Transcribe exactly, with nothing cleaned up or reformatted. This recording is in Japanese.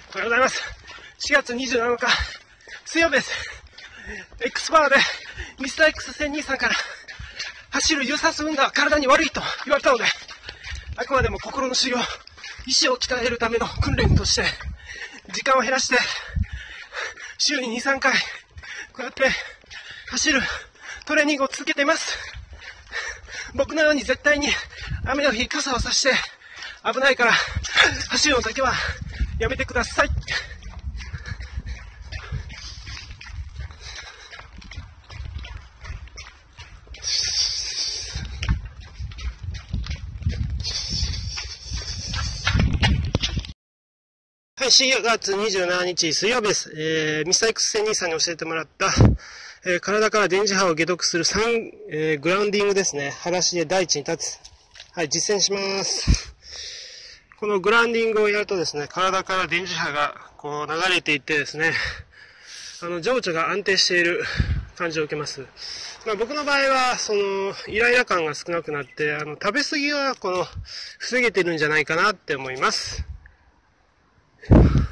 おはようございます。しがつにじゅうなのか、水曜日です。X バーでミスター X せんにじゅうさんから走る有酸素運動は体に悪いと言われたので、あくまでも心の修行、意志を鍛えるための訓練として、時間を減らして、週にに、さんかい、こうやって走るトレーニングを続けています。僕のように絶対に雨の日傘を差して危ないから走るのだけはやめてください。はい、しがつにじゅうしちにち水曜日です。えー、ミスター X せんにじゅうさんに教えてもらった、えー、体から電磁波を解毒するさん、えー、グラウンディングですね。裸足で大地に立つ。はい、実践します。このグラウンディングをやるとですね、体から電磁波がこう流れていってですね、あの、情緒が安定している感じを受けます。まあ、僕の場合は、その、イライラ感が少なくなって、あの、食べ過ぎは、この、防げてるんじゃないかなって思います。